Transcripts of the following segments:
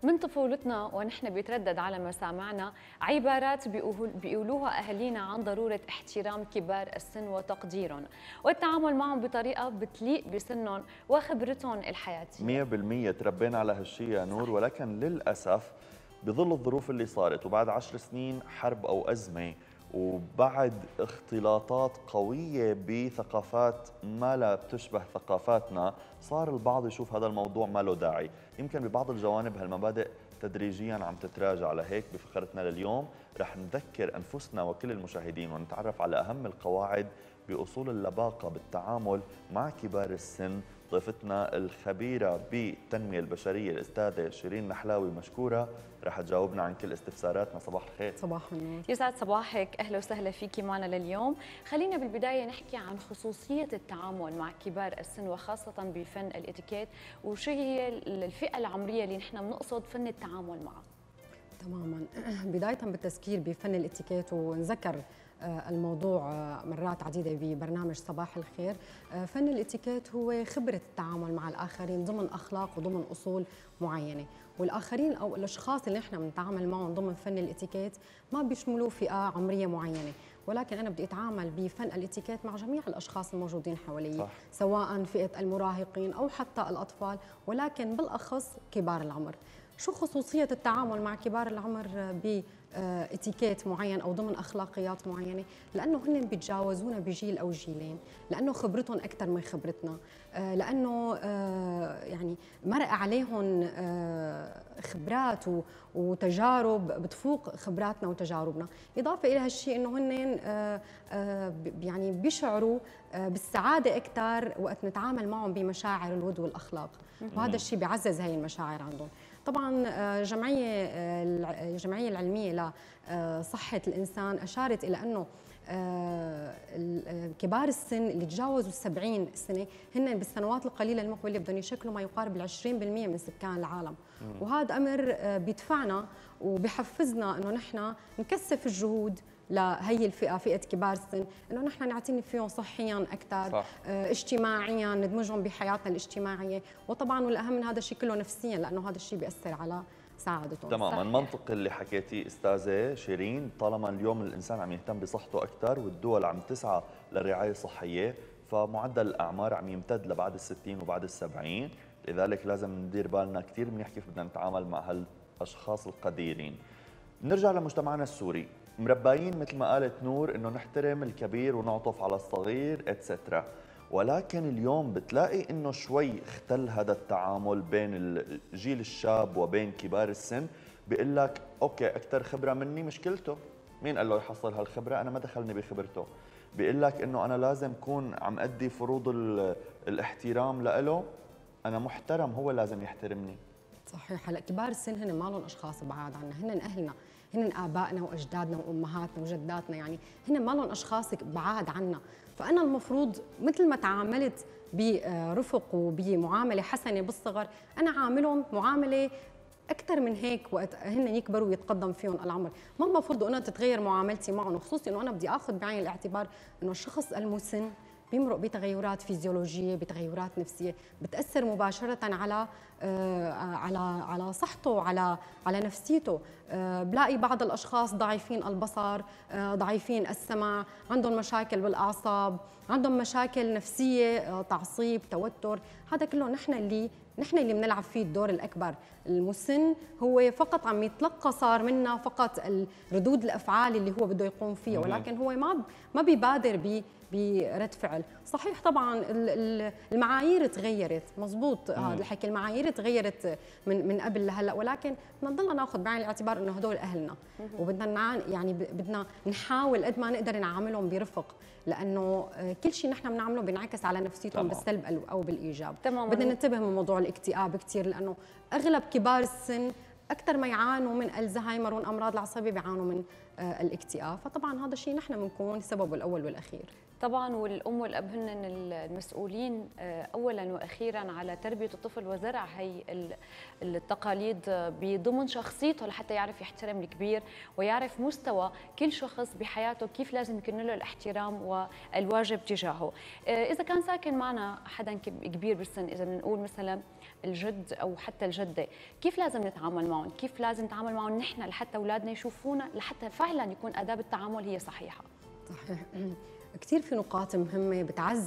من طفولتنا ونحن بيتردد على مسامعنا عبارات بيقولوها أهالينا عن ضرورة احترام كبار السن وتقديرهم والتعامل معهم بطريقة بتليق بسنهم وخبرتهم الحياتية. 100% تربينا على هالشيء يا نور، ولكن للأسف بظل الظروف اللي صارت وبعد 10 سنين حرب أو أزمة وبعد اختلاطات قوية بثقافات ما لا بتشبه ثقافاتنا، صار البعض يشوف هذا الموضوع ما له داعي. يمكن ببعض الجوانب هالمبادئ تدريجيا عم تتراجع. لهيك بفقرتنا لليوم رح نذكر أنفسنا وكل المشاهدين ونتعرف على أهم القواعد بأصول اللباقة بالتعامل مع كبار السن. ضيفتنا الخبيرة بالتنمية البشرية الأستاذة شيرين نحلاوي مشكورة رح تجاوبنا عن كل استفساراتنا. صباح الخير. صباح النور. يسعد صباحك، أهلا وسهلا فيكي معنا لليوم. خلينا بالبداية نحكي عن خصوصية التعامل مع كبار السن وخاصة بفن الاتيكيت، وشو هي الفئة العمرية اللي نحن بنقصد فن التعامل معها. تماما. بداية بالتذكير بفن الاتيكيت، ونذكر الموضوع مرات عديدة ببرنامج صباح الخير. فن الاتيكيت هو خبرة التعامل مع الآخرين ضمن أخلاق وضمن أصول معينة، والآخرين أو الأشخاص اللي نحن بنتعامل معهم ضمن فن الاتيكيت ما بيشملوا فئة عمرية معينة، ولكن أنا بدي أتعامل بفن الاتيكيت مع جميع الأشخاص الموجودين حوالي، سواء فئة المراهقين أو حتى الأطفال، ولكن بالأخص كبار العمر. شو خصوصية التعامل مع كبار العمر باتيكيت معين أو ضمن أخلاقيات معينة؟ لأنه هن بيتجاوزونا بجيل أو جيلين، لأنه خبرتهم أكثر من خبرتنا، لأنه يعني مرق عليهم خبرات وتجارب بتفوق خبراتنا وتجاربنا. إضافة إلى هالشيء أنه هن يعني بيشعروا بالسعادة أكثر وقت نتعامل معهم بمشاعر الود والأخلاق، وهذا الشيء بيعزز هاي المشاعر عندهم. طبعا الجمعية العلمية لصحة الإنسان أشارت إلى أنه كبار السن اللي تجاوزوا 70 سنة هن بالسنوات القليلة المقبلة بدهم يشكلوا ما يقارب 20% من سكان العالم، وهذا أمر بيدفعنا وبيحفزنا أنه نحن نكثف الجهود لهي الفئة، فئة كبار السن، انه نحن نعتني فيهم صحيا اكثر، اجتماعيا ندمجهم بحياتنا الاجتماعية، وطبعا والاهم من هذا الشيء كله نفسيا، لانه هذا الشيء بيأثر على سعادتهم. تماما. منطق اللي حكيتيه استاذة شيرين. طالما اليوم الانسان عم يهتم بصحته اكثر والدول عم تسعى للرعاية الصحية، فمعدل الاعمار عم يمتد لبعد ال60 وبعد ال70، لذلك لازم ندير بالنا كثير منيح كيف بدنا نتعامل مع هالاشخاص القديرين. نرجع لمجتمعنا السوري، مرباين مثل ما قالت نور انه نحترم الكبير ونعطف على الصغير اتسترا، ولكن اليوم بتلاقي انه شوي اختل هذا التعامل بين الجيل الشاب وبين كبار السن. بيقول لك اوكي اكثر خبره مني مشكلته، مين قال له يحصل هالخبره؟ انا ما دخلني بخبرته. بيقول لك انه انا لازم اكون عم ادي فروض الاحترام له، انا محترم هو لازم يحترمني. صحيح. هلا كبار السن هن ما لهم اشخاص بعاد عنا، هن اهلنا، هن ابائنا واجدادنا وامهاتنا وجداتنا، يعني هن ما لهم اشخاص بعاد عنا، فانا المفروض مثل ما تعاملت برفق وبمعامله حسنه بالصغر، انا عاملهم معامله اكثر من هيك وقت هن يكبروا ويتقدم فيهم العمر. ما المفروض انه تتغير معاملتي معهم، وخصوصي انه انا بدي اخذ بعين الاعتبار انه الشخص المسن بيمرق بتغيرات فيزيولوجيه، بتغيرات نفسيه بتاثر مباشره على صحته وعلى نفسيته. بلاقي بعض الاشخاص ضعيفين البصر، ضعيفين السمع، عندهم مشاكل بالاعصاب، عندهم مشاكل نفسيه، تعصيب، توتر. هذا كله نحن اللي بنلعب فيه الدور الاكبر. المسن هو فقط عم يتلقى صار منا فقط ردود الافعال اللي هو بده يقوم فيها، ولكن هو ما بيبادر برد فعل. صحيح طبعا المعايير تغيرت، مزبوط هذا الحكي، المعايير تغيرت من قبل لهلا، ولكن بدنا نضلنا ناخذ بعين الاعتبار انه هدول اهلنا، وبدنا يعني بدنا نحاول قد ما نقدر نعاملهم برفق، لانه كل شيء نحن بنعمله بينعكس على نفسيتهم بالسلب او بالايجاب. بدنا ننتبه من موضوع الاكتئاب كثير، لانه اغلب كبار السن اكثر ما يعانوا من الزهايمر والامراض العصبيه بيعانوا من الاكتئاب، فطبعا هذا الشيء نحن بنكون سببه الاول والاخير. طبعا والام والاب هن المسؤولين اولا واخيرا على تربيه الطفل وزرع هي التقاليد بضمن شخصيته لحتى يعرف يحترم الكبير ويعرف مستوى كل شخص بحياته كيف لازم يكون له الاحترام والواجب تجاهه. اذا كان ساكن معنا حدا كبير بالسن، اذا بنقول مثلا الجد او حتى الجده، كيف لازم نتعامل معهم؟ كيف لازم نتعامل معهم نحن لحتى اولادنا يشوفونا لحتى فعلا يكون آداب التعامل هي صحيحه؟ صحيح. كثير في نقاط مهمة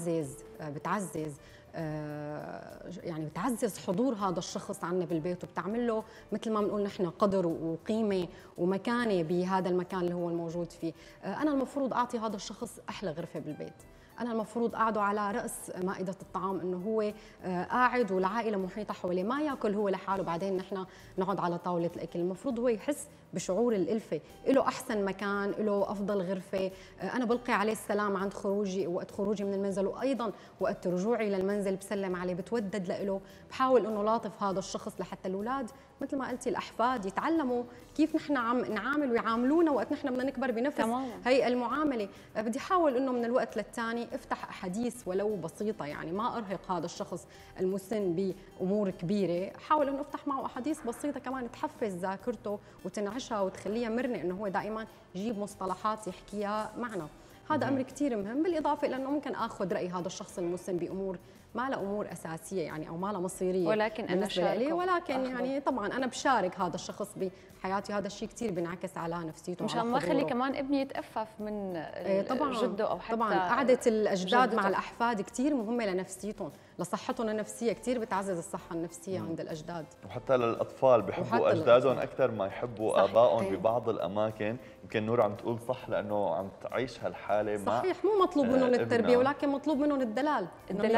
يعني بتعزز حضور هذا الشخص عنا بالبيت، وبتعمل له مثل ما بنقول نحن قدر وقيمة ومكانة بهذا المكان اللي هو الموجود فيه. أنا المفروض أعطي هذا الشخص أحلى غرفة بالبيت، أنا المفروض قاعده على رأس مائدة الطعام، إنه هو قاعد والعائلة محيطة حواليه، ما ياكل هو لحاله بعدين نحن نقعد على طاولة الأكل. المفروض هو يحس بشعور الألفة، له أحسن مكان، له أفضل غرفة، أنا بلقي عليه السلام عند خروجي، وقت خروجي من المنزل، وأيضا وقت رجوعي للمنزل بسلم عليه، بتودد له، بحاول إنه لاطف هذا الشخص لحتى الأولاد مثل ما قلتي الأحفاد يتعلموا كيف نحن عم نعامل ويعاملونا وقت نحن بدنا نكبر بنفس هي المعاملة. بدي أحاول إنه من الوقت للتاني افتح أحاديث ولو بسيطة، يعني ما أرهق هذا الشخص المسن بأمور كبيرة، حاول إنه افتح معه أحاديث بسيطة كمان تحفز ذاكرته وتنعشها وتخليها مرنة، إنه هو دائما يجيب مصطلحات يحكيها معنا. هذا أمر كثير مهم، بالإضافة إلى إنه ممكن آخذ رأي هذا الشخص المسن بأمور ما لها امور اساسيه يعني او ما لها مصيريه، ولكن انا شاركه، ولكن يعني طبعا انا بشارك هذا الشخص بحياتي، هذا الشيء كثير بينعكس على نفسيته مشان ما اخلي كمان ابني يتأفف من جده او حتى. طبعا قعده الاجداد مع الاحفاد كثير مهمه لنفسيتهم، لصحتهم النفسيه، كثير بتعزز الصحه النفسيه عند الاجداد، وحتى للاطفال بحبوا اجدادهم اكثر ما يحبوا ابائهم ببعض الاماكن. يمكن نور عم تقول صح، لانه عم تعيش هالحاله مع صحيح، مو مطلوب منهم التربيه ولكن مطلوب منهم الدلال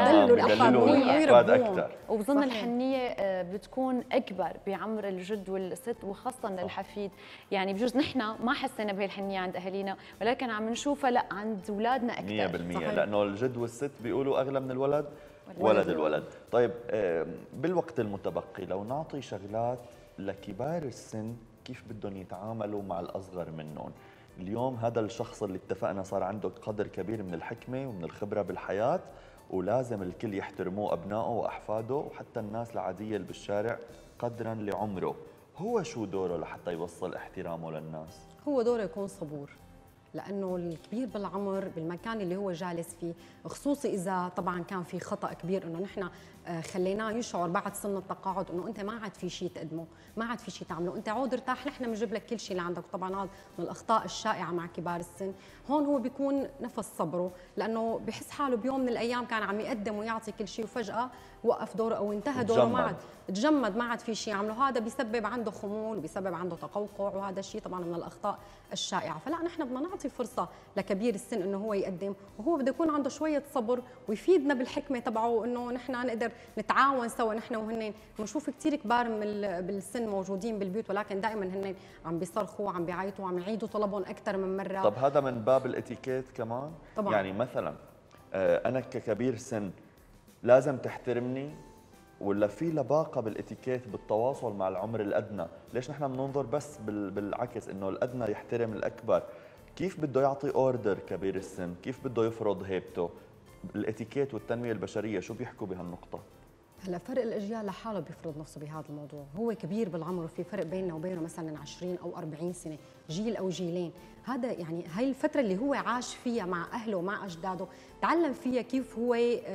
الأحفاد أكثر. وبظن الحنية بتكون أكبر بعمر الجد والست وخاصة للحفيد، يعني بجوز نحن ما حسينا بهي الحنية عند أهالينا ولكن عم نشوفها لا عند أولادنا أكثر 100%، لأنه الجد والست بيقولوا أغلى من الولد ولد الولد. طيب بالوقت المتبقي لو نعطي شغلات لكبار السن كيف بدهم يتعاملوا مع الأصغر منهم. اليوم هذا الشخص اللي اتفقنا صار عنده قدر كبير من الحكمة ومن الخبرة بالحياة، ولازم الكل يحترموه، أبنائه وأحفاده وحتى الناس العادية اللي بالشارع قدراً لعمره. هو شو دوره لحتى يوصل احترامه للناس؟ هو دوره يكون صبور، لأنه الكبير بالعمر بالمكان اللي هو جالس فيه، خصوصي إذا طبعاً كان في خطأ كبير إنه نحن خليناه يشعر بعد سن التقاعد إنه أنت ما عاد في شيء تقدمه، ما عاد في شيء تعمله، أنت عود ارتاح، نحن بنجيب لك كل شيء اللي عندك. طبعاً هذا من الأخطاء الشائعة مع كبار السن. هون هو بيكون نفس صبره، لأنه بحس حاله بيوم من الأيام كان عم يقدم ويعطي كل شيء وفجأة وقف دوره أو انتهى دوره، ما عاد تجمد، ما عاد في شيء يعمله. هذا بيسبب عنده خمول وبيسبب عنده تقوقع، وهذا الشيء طبعا من الاخطاء الشائعه. فلا نحن بدنا نعطي فرصه لكبير السن انه هو يقدم، وهو بده يكون عنده شويه صبر ويفيدنا بالحكمه تبعه، انه نحن نقدر نتعاون سوا نحن وهن. بنشوف كثير كبار بالسن موجودين بالبيوت ولكن دائما هن عم بيصرخوا، عم بيعيطوا، عم يعيدوا طلبهم اكثر من مره. طب هذا من باب الاتيكيت كمان طبعا. يعني مثلا انا ككبير سن لازم تحترمني، ولا في لباقه بالاتيكيت بالتواصل مع العمر الادنى؟ ليش نحن بننظر بس بالعكس انه الادنى يحترم الاكبر؟ كيف بده يعطي اوردر كبير السن؟ كيف بده يفرض هيبته؟ الاتيكيت والتنميه البشريه شو بيحكوا بهالنقطه؟ هلا فرق الاجيال لحاله بيفرض نفسه بهذا الموضوع، هو كبير بالعمر وفي فرق بيننا وبينه مثلا 20 او 40 سنه، جيل او جيلين. هذا يعني هاي الفتره اللي هو عاش فيها مع اهله ومع اجداده، تعلم فيها كيف هو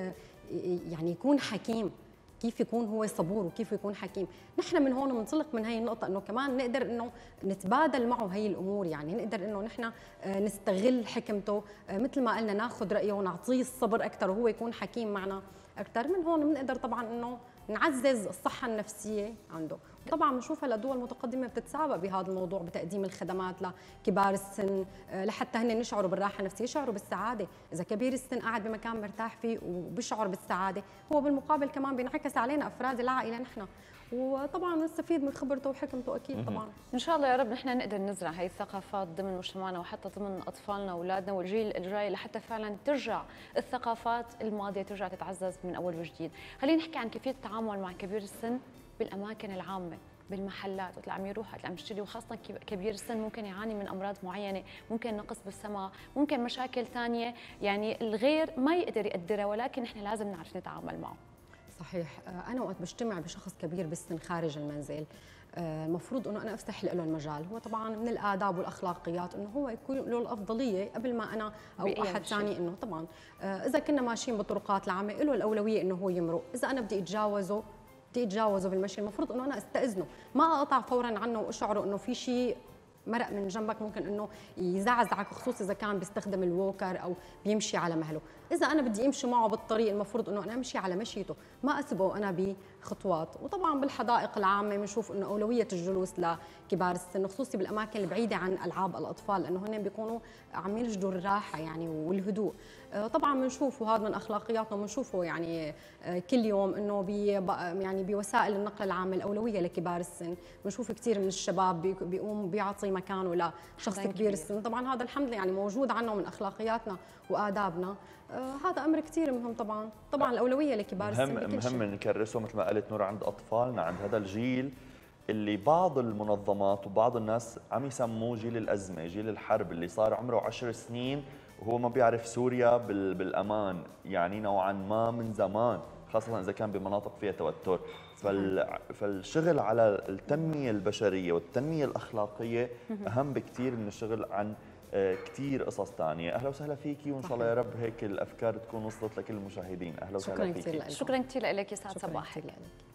يعني يكون حكيم، كيف يكون هو صبور وكيف يكون حكيم. نحن من هون بنطلق من هي النقطة انه كمان نقدر انه نتبادل معه هي الامور، يعني نقدر انه نحن نستغل حكمته، مثل ما قلنا ناخذ رأيه ونعطيه الصبر اكثر وهو يكون حكيم معنا اكثر. من هون بنقدر طبعا انه نعزز الصحة النفسية عنده. طبعا بنشوف هلا دول متقدمه بتتسابق بهذا الموضوع بتقديم الخدمات لكبار السن لحتى هن يشعروا بالراحه النفسيه، يشعروا بالسعاده. اذا كبير السن قاعد بمكان مرتاح فيه وبيشعر بالسعاده، هو بالمقابل كمان بينعكس علينا افراد العائله نحن، وطبعا نستفيد من خبرته وحكمته اكيد. طبعا ان شاء الله يا رب نحن نقدر نزرع هي الثقافات ضمن مجتمعنا وحتى ضمن اطفالنا واولادنا والجيل الجاي، لحتى فعلا ترجع الثقافات الماضيه ترجع تتعزز من اول وجديد. خلينا نحكي عن كيفيه التعامل مع كبير السن بالاماكن العامه، بالمحلات وقت اللي عم يروح وقت اللي عم يشتري، وخاصه كبير السن ممكن يعاني من امراض معينه، ممكن نقص بالسمع، ممكن مشاكل ثانيه يعني الغير ما يقدر يقدرها، ولكن نحن لازم نعرف نتعامل معه. صحيح. انا وقت بجتمع بشخص كبير بالسن خارج المنزل، المفروض انه انا افتح له المجال. هو طبعا من الاداب والاخلاقيات انه هو يكون له الافضليه قبل ما انا او احد ثاني، انه طبعا اذا كنا ماشيين بالطرقات العامه له الاولويه انه هو يمرق. اذا انا بدي اتجاوزه بالمشي، المفروض انه انا استاذنه، ما اقطع فورا عنه واشعره انه في شيء مرق من جنبك ممكن انه يزعزعك، خصوصا اذا كان بيستخدم الووكر او بيمشي على مهله. اذا انا بدي امشي معه بالطريق، المفروض انه انا امشي على مشيته، ما اسبقه انا بخطوات. وطبعا بالحدائق العامه بنشوف انه اولويه الجلوس لكبار السن، خصوصي بالاماكن البعيده عن العاب الاطفال، لانه هن بيكونوا عم يجدوا الراحه يعني والهدوء. طبعا بنشوفه هذا من اخلاقياتنا، بنشوفه يعني كل يوم انه يعني بوسائل النقل العام الاولويه لكبار السن. بنشوف كثير من الشباب بيقوم بيعطي مكانه لشخص كبير السن. طبعا هذا الحمد لله يعني موجود عنه من اخلاقياتنا وادابنا. هذا امر كثير مهم. طبعا الاولويه لكبار السن بكل شيء. مهم نكرسه مثل ما قالت نور عند اطفالنا، عند هذا الجيل اللي بعض المنظمات وبعض الناس عم يسموه جيل الازمه، جيل الحرب، اللي صار عمره 10 سنين وهو ما بيعرف سوريا بالامان، يعني نوعا ما من زمان، خاصه اذا كان بمناطق فيها توتر. فالشغل على التنميه البشريه والتنميه الاخلاقيه اهم بكثير من الشغل عن كثير قصص ثانيه. اهلا وسهلا فيكي، وان شاء الله يا رب هيك الافكار تكون وصلت لكل المشاهدين. اهلا وسهلا فيكي. شكرا كثير لك. يسعد صباحك. شكرا كثير لك.